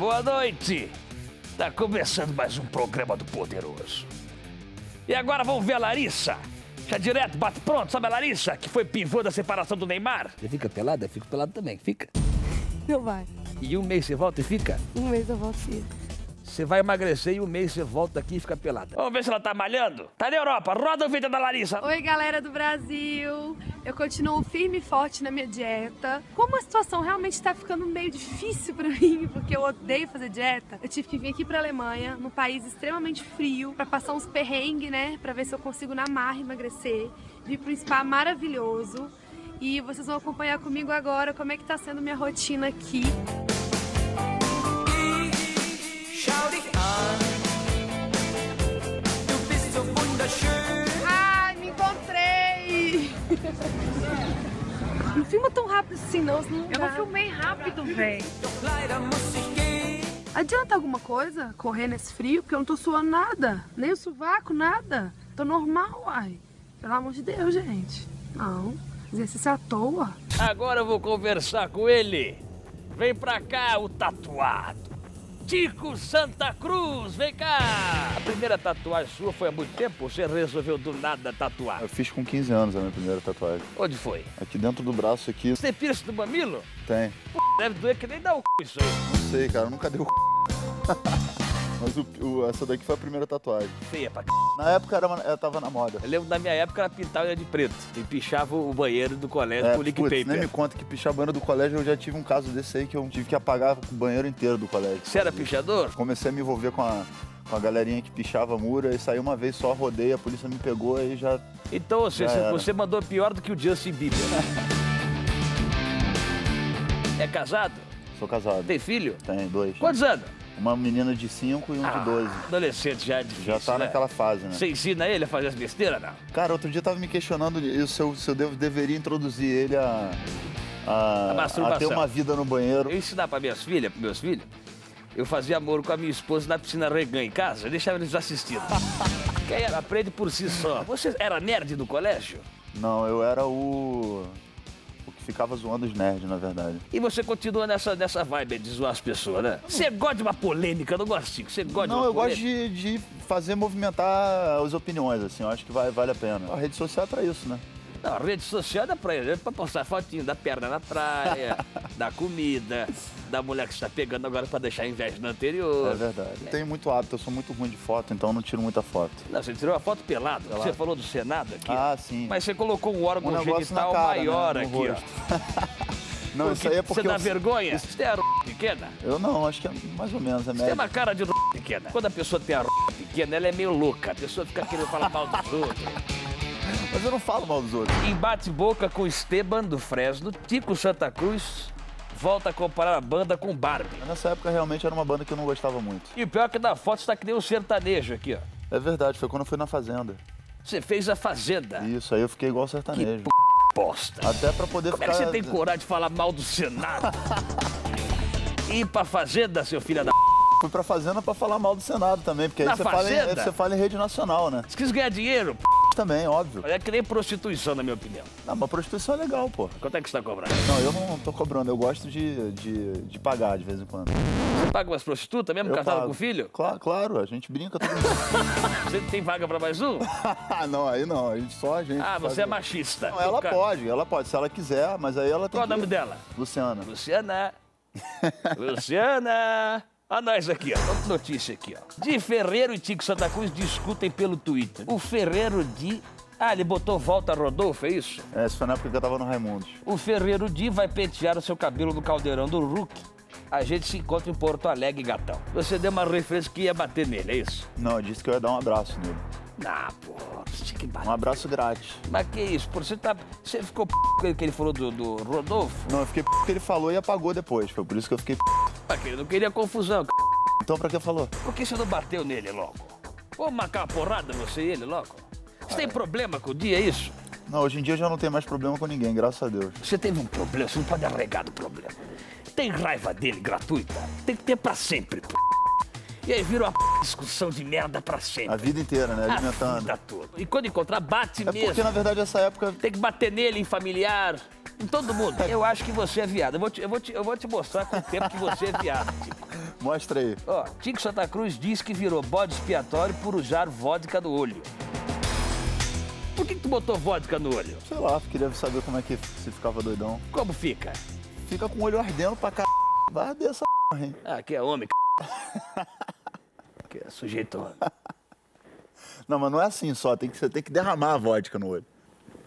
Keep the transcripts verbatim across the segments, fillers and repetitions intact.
boa noite. Tá começando mais um programa do Poderoso. E agora vamos ver a Larissa. Já direto, bate pronto, sabe a Larissa, que foi pivô da separação do Neymar? Você fica pelada? Eu fico pelado também, fica? Não vai. E um mês você volta e fica? Um mês eu volto, sim. Você vai emagrecer e um mês você volta aqui e fica pelada. Vamos ver se ela tá malhando. Tá na Europa, roda o vídeo da Larissa. Oi, galera do Brasil. Eu continuo firme e forte na minha dieta. Como a situação realmente tá ficando meio difícil pra mim, porque eu odeio fazer dieta, eu tive que vir aqui pra Alemanha, num país extremamente frio, pra passar uns perrengues, né? Pra ver se eu consigo na marra emagrecer. Vim pra um spa maravilhoso. E vocês vão acompanhar comigo agora como é que tá sendo minha rotina aqui. Ai, me encontrei! Não filma tão rápido assim, não, senão não Eu dá. não filmei rápido, velho. Adianta alguma coisa correr nesse frio? Porque eu não tô suando nada. Nem o sovaco, nada. Tô normal, uai. Pelo amor de Deus, gente. Não. Exercício à toa. Agora eu vou conversar com ele. Vem pra cá, o tatuado. Tico Santa Cruz, vem cá! A primeira tatuagem sua foi há muito tempo ou você resolveu do nada tatuar? Eu fiz com quinze anos a minha primeira tatuagem. Onde foi? Aqui dentro do braço aqui Você tem piercing no mamilo? tem. Pô, deve doer que nem dá o c... isso aí. Não sei, cara, eu nunca dei o Mas o, o, essa daqui foi a primeira tatuagem. Feia pra c... Na época era, uma- ela tava na moda. Eu lembro da minha época, ela pintava de preto. E pichava o banheiro do colégio É, com lick putz, paper. nem me conta que pichar banheiro do colégio, eu já tive um caso desse aí que eu tive que apagar o banheiro inteiro do colégio. Você era pichador? Comecei a me envolver com a, com a galerinha que pichava muro, e saí uma vez só, rodei, a polícia me pegou e já... Então, ou seja, Já era. você mandou pior do que o Justin Bieber. É casado? Sou casado. Tem filho? Tem, dois. Quantos anos? Uma menina de cinco e um Ah, de doze. Adolescente já é difícil, Já tá né? naquela fase, né? Você ensina ele a fazer as besteiras, não? Cara, outro dia tava me questionando isso, se eu, se eu devo- deveria introduzir ele a, a, A masturbação. a ter uma vida no banheiro. Eu ensinar para minhas filhas, para meus filhos, eu fazia amor com a minha esposa na piscina Regan em casa, eu deixava eles assistindo. Que aí ela aprende por si só. Você era nerd do colégio? Não, eu era o... o que ficava zoando os nerds, na verdade. E você continua nessa, nessa vibe de zoar as pessoas, né? Você gosta de uma polêmica, eu não gosto disso. Você gosta de Não, uma eu gosto polêmica? de, de fazer movimentar as opiniões, assim, eu acho que vai, vale a pena. A rede social é pra isso, né? Não, a rede social dá pra, é pra postar fotinho da perna na praia, da comida, da mulher que você tá pegando agora pra deixar inveja no anterior. É verdade. Eu tenho muito hábito, eu sou muito ruim de foto, então eu não tiro muita foto. Não, você tirou a foto pelado. Pelado. Você falou do Senado aqui. Ah, sim. Mas você colocou um órgão Um negócio na genital cara, maior né, no aqui, rosto. ó. Não, isso aí é porque Você dá eu... vergonha? Você tem a r... pequena? Eu não, acho que é mais ou menos, é Você tem médio. uma cara de r... pequena. Quando a pessoa tem a r... pequena, ela é meio louca. A pessoa fica querendo falar mal dos outros. Mas eu não falo mal dos outros. Em bate-boca com Esteban do Fresno, Tico Santa Cruz volta a comparar a banda com Barbie. Nessa época, realmente, era uma banda que eu não gostava muito. E o pior é que na foto está que nem um sertanejo aqui, ó. É verdade, foi quando eu fui na Fazenda. Você fez a Fazenda. Isso, aí eu fiquei igual sertanejo. Bosta. Até pra poder Como é ficar... que você tem coragem de falar mal do Senado? Ir pra Fazenda, seu filho da... Fui pra Fazenda pra falar mal do Senado também, porque aí Na você fala, em, Fazenda? você fala em rede nacional, né? Você quis ganhar dinheiro? Também, óbvio. É que nem prostituição, na minha opinião. Não, mas prostituição é legal, pô. Quanto é que você tá cobrando? Não, eu não tô cobrando, eu gosto de, de, de pagar de vez em quando. Você paga umas prostitutas, mesmo Eu casada pago. com filho? Claro, claro, a gente brinca todo mundo. Você tem vaga pra mais um? Não, aí não, a gente só a gente. Ah, faz você é o- machista. Não, ela O cara- pode, ela pode, se ela quiser, mas aí ela tem Qual o que... nome dela? Luciana. Luciana. Luciana. Olha nós aqui, ó. Outra notícia aqui, ó. Di Ferreiro e Tico Santa Cruz discutem pelo Twitter. O Ferreiro Di... Ah, ele botou volta Rodolfo, é isso? É, isso foi na época que eu tava no Raimundos. O Ferreiro Di vai pentear o seu cabelo no caldeirão do Hulk. A gente se encontra em Porto Alegre, gatão. Você deu uma referência que ia bater nele, é isso? Não, eu disse que eu ia dar um abraço nele. Ah, pô, você tinha que bater. Um abraço grátis. Mas que isso, pô, você tá... Você ficou p... com ele que ele falou do, do Rodolfo? Não, eu fiquei p... que ele falou e apagou depois, foi por isso que eu fiquei p... Porque ele não queria confusão. c****. Então pra que falou? Por que você não bateu nele logo? Vamos marcar uma porrada, você e ele logo? Você tem problema com o dia, é isso? Não, hoje em dia eu já não tenho mais problema com ninguém, graças a Deus. Você teve um problema, você não pode arregar do problema. Tem raiva dele gratuita? Tem que ter pra sempre, p... E aí vira uma p... discussão de merda pra sempre. A vida inteira, né? A Alimentando. vida toda. E quando encontrar, bate É mesmo. porque, na verdade, essa época... Tem que bater nele, em familiar, em todo mundo. Eu acho que você é viado. Eu vou te, eu vou te, eu vou te mostrar com o tempo que você é viado, tipo. Mostra aí. Ó, Tico Santa Cruz diz que virou bode expiatório por usar vodka no olho. Por que, que tu botou vodka no olho? Sei lá, queria saber como é que se ficava doidão. Como fica? Fica com o olho ardendo pra caralho. Vai arder essa porra, hein? Ah, que é homem, c... que é sujeito homem. Não, mas não é assim só, tem que, você tem que derramar a vodka no olho.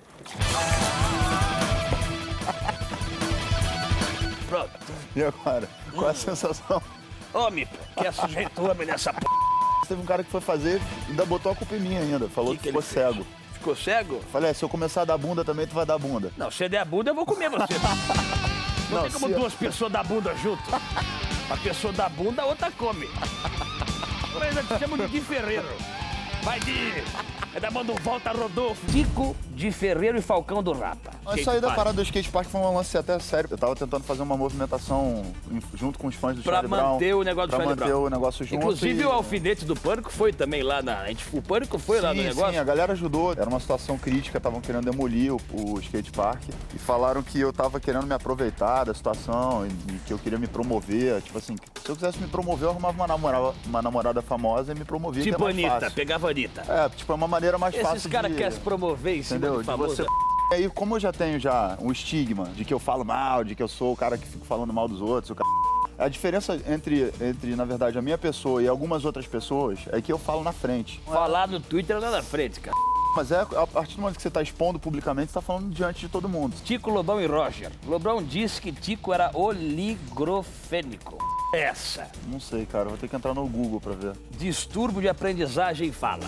Pronto. E agora? Qual é a sensação? Homem, pô, que é sujeito homem nessa p... Teve um cara que foi fazer, ainda botou a culpa em mim ainda. Falou que, que, que ficou ele fez? cego. Ficou cego? Falei, é, se eu começar a dar bunda também, tu vai dar bunda. Não, se der a bunda, eu vou comer você. Não, não tem como se... duas pessoas dar bunda junto. Uma pessoa dá bunda, a outra come. Mas eu te chamo de Di Ferreiro. Vai de... Ainda manda um volta, Rodolfo. Tico, Di Ferreiro e Falcão do Rapa. Isso aí da parada do skate park foi um lance até sério. Eu tava tentando fazer uma movimentação junto com os fãs do Charlie Brown. Pra manter o negócio do Charlie Brown. Pra manter o negócio junto. Inclusive e... o alfinete do Pânico foi também lá na... A gente, o Pânico foi sim, lá no negócio. Sim, a galera ajudou. Era uma situação crítica, estavam querendo demolir o, o skate park. E falaram que eu tava querendo me aproveitar da situação e, e que eu queria me promover. Tipo assim, se eu quisesse me promover, eu arrumava uma namorada, uma namorada famosa e me promovia. Tipo que é mais Anitta, fácil. pegava a Anitta. É, tipo, é uma maneira mais Esses fácil Esses caras de... querem se promover em cima entendeu? do famoso. De você... E aí, como eu já tenho já um estigma de que eu falo mal, de que eu sou o cara que fico falando mal dos outros, o cara... a diferença entre, entre, na verdade, a minha pessoa e algumas outras pessoas é que eu falo na frente. Falar no Twitter não é na frente, cara. Mas é, a partir do momento que você está expondo publicamente, você está falando diante de todo mundo. Tico, Lobão e Roger. Lobão disse que Tico era oligofrênico. Essa. Não sei, cara. Vou ter que entrar no Google pra ver. Distúrbio de aprendizagem e fala.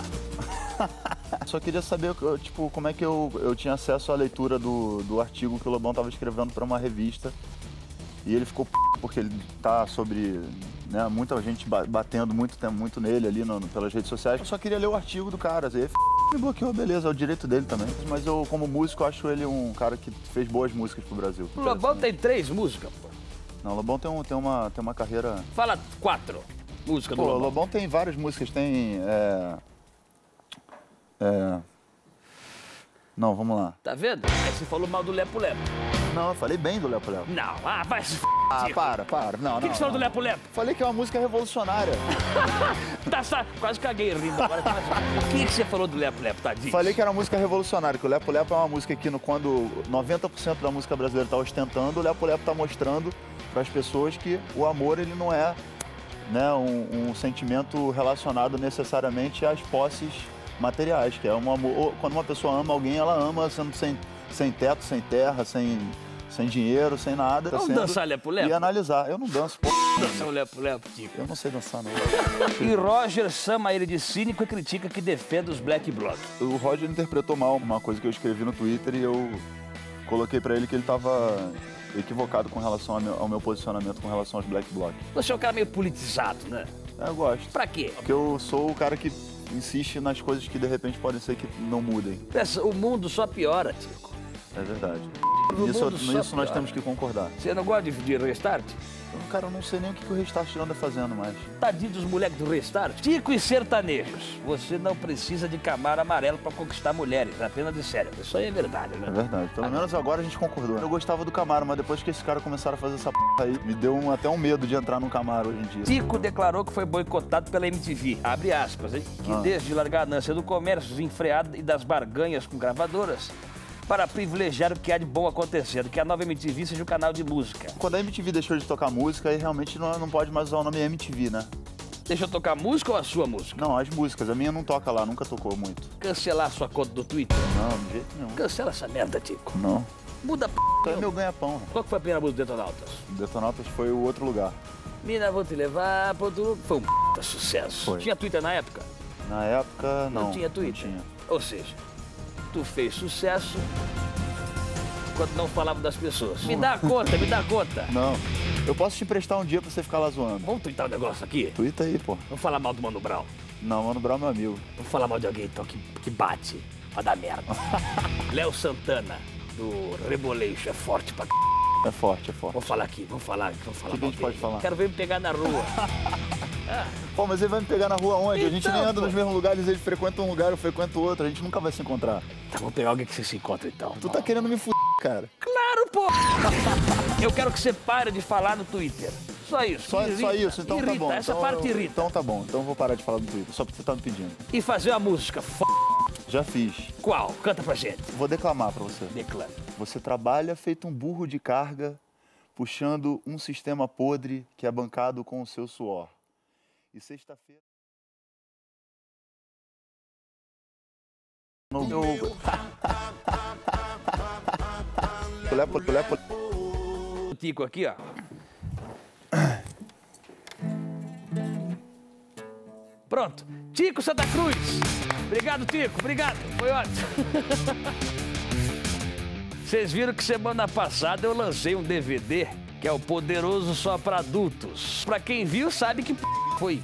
Só queria saber, tipo, como é que eu, eu tinha acesso à leitura do, do artigo que o Lobão estava escrevendo para uma revista. E ele ficou p... porque ele tá sobre, né, muita gente batendo muito tempo muito nele ali no, pelas redes sociais. Eu só queria ler o artigo do cara, assim, ele me bloqueou, beleza, é o direito dele também. Mas eu, como músico, acho ele um cara que fez boas músicas pro Brasil. O Lobão tem três músicas, pô. Não, o Lobão tem, um, tem, uma, tem uma carreira... Fala quatro músicas do Pô, Lobão. O Lobão tem várias músicas, tem... É... É... Não, vamos lá. Tá vendo? Aí você falou mal do Lepo Lepo. Não, eu falei bem do Lepo Lepo. Não, ah, vai se f... Ah, para, para. Não, O que, não, que você falou não. do Lepo Lepo? Falei que é uma música revolucionária. Tá, tá, quase caguei rindo agora. O que, que você falou do Lepo Lepo, tadinho? Falei que era uma música revolucionária, que o Lepo Lepo é uma música que no, quando noventa por cento da música brasileira tá ostentando, o Lepo Lepo tá mostrando para as pessoas que o amor, ele não é, né, um, um sentimento relacionado necessariamente às posses materiais, que é um amor... Quando uma pessoa ama alguém, ela ama sendo sem, sem teto, sem terra, sem... sem dinheiro, sem nada. Vamos sendo, dançar Lepo Lepo? E analisar. Eu não danço, pô. Dançar o Lepo Lepo, Tico. Eu não sei dançar, não. E Roger chama ele de cínico e critica que defende os Black Bloc. O Roger interpretou mal uma coisa que eu escrevi no Twitter e eu coloquei pra ele que ele tava equivocado com relação ao meu, ao meu posicionamento com relação aos Black Bloc. Você é um cara meio politizado, né? É, eu gosto. Pra quê? Porque eu sou o cara que insiste nas coisas que de repente podem ser que não mudem. Pensa, o mundo só piora, Tico. É verdade. O Nisso, mundo só nisso nós piora. temos que concordar. Você não gosta de, de Restart? Eu, cara, eu não sei nem o que, que o Restart anda fazendo mais. Tadinho dos moleques do Restart. Tico e sertanejos. Você não precisa de camaro amarelo pra conquistar mulheres, apenas de sério. Isso aí é verdade, né? É verdade. Pelo menos agora a gente concordou. Eu gostava do Camaro, mas depois que esses caras começaram a fazer essa p aí, me deu um, até um medo de entrar no Camaro hoje em dia. Tico declarou que foi boicotado pela M T V, abre aspas, hein? Que Ah. desde largar a ganância do comércio desenfreado e das barganhas com gravadoras, para privilegiar o que há de bom acontecendo, que a nova M T V seja um canal de música. Quando a M T V deixou de tocar música, aí realmente não, não pode mais usar o nome M T V, né? Deixa eu tocar música ou a sua música? Não, as músicas. A minha não toca lá, nunca tocou muito. Cancelar a sua conta do Twitter? Não, de jeito nenhum. Cancela essa merda, Tico. Não. Muda a p... É meu ganha-pão. Qual que foi a primeira música do Detonautas? Detonautas foi o outro lugar. Mina, vou te levar pro outro... Foi um p... sucesso. Foi. Tinha Twitter na época? Na época, não. Não tinha Twitter? Não tinha. Ou seja, tu fez sucesso quando não falava das pessoas. Me dá a conta, me dá a conta. Não. Eu posso te emprestar um dia pra você ficar lá zoando. Vamos twittar um negócio aqui? Twitta aí, pô. Vamos falar mal do Mano Brown. Não, Mano Brown é meu amigo. Vamos falar mal de alguém então que, que bate pra dar merda. Léo Santana, do Reboleixo, é forte pra c... É forte, é forte. Vamos falar aqui, vamos falar, vamos falar Que que a mal gente pode dele. falar? Quero ver me pegar na rua. Pô, mas ele vai me pegar na rua onde? a gente Então, nem anda pô. nos mesmos lugares, ele frequenta um lugar, eu frequento outro, a gente nunca vai se encontrar. Tá, vamos pegar alguém que você se encontra então. Tu tá querendo me fuder, cara. Claro, pô! Eu quero que você pare de falar no Twitter Só isso. Só, irrita, só isso, então irrita, tá bom. Essa então, parte eu- irrita. Então tá bom, então eu vou parar de falar do Twitter, só porque você tá me pedindo. E fazer uma música f... Já fiz. Qual? Canta pra gente. Vou declamar pra você. Declare. Você trabalha feito um burro de carga, puxando um sistema podre que é bancado com o seu suor. E sexta-feira... No meu... Pulé, pulé, pulé. O Tico aqui, ó. Pronto. Tico Santa Cruz. Obrigado, Tico. Obrigado. Foi ótimo. Vocês viram que semana passada eu lancei um D V D que é o Poderoso Só Pra Adultos. Pra quem viu, sabe que p... foi.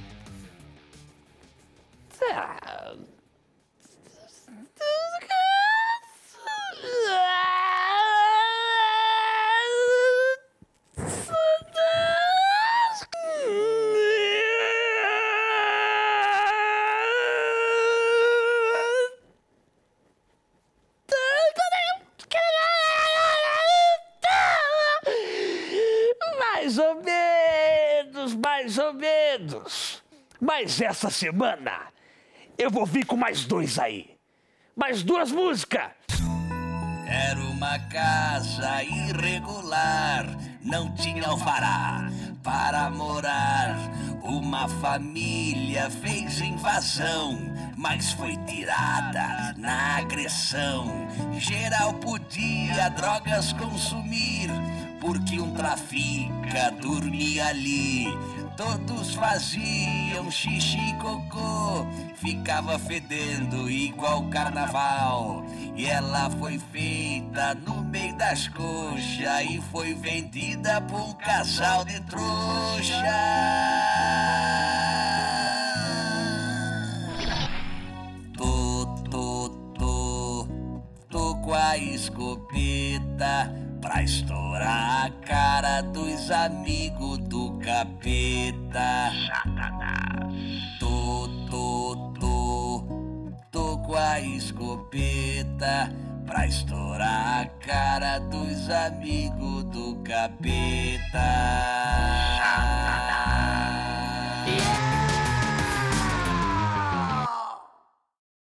Ah. Mais ou menos, mais ou menos. Mas essa semana eu vou vir com mais dois aí. Mais duas músicas. Era uma casa irregular, não tinha alvará para morar. Uma família fez invasão, mas foi tirada na agressão. Geral podia drogas consumir, porque um trafica dormia ali. Todos faziam xixi e cocô, ficava fedendo igual carnaval. E ela foi feita no meio das coxas e foi vendida por um casal de trouxa. Tô, tô, tô, tô com a escopeta pra estourar a cara dos amigos do capeta. Satanás. Tô, tô, tô, tô com a escopeta pra estourar a cara dos amigos do capeta.